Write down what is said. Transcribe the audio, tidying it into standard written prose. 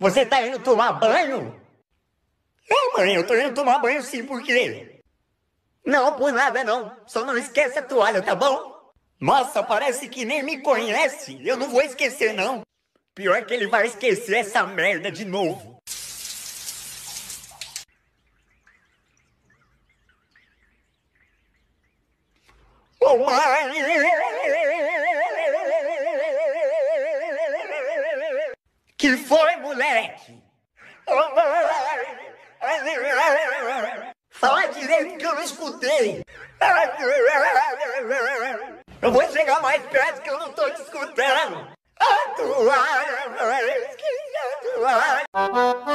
Você tá indo tomar banho? É, mãe, eu tô indo tomar banho sim, por quê? Não, por nada não. Só não esquece a toalha, tá bom? Nossa, parece que nem me conhece. Eu não vou esquecer, não. Pior que ele vai esquecer essa merda de novo. Ô, mãe! Que foi, moleque? Ô, mãe! Fala direito que eu não escutei. Eu vou chegar mais perto que eu não tô te escutando. A toalha,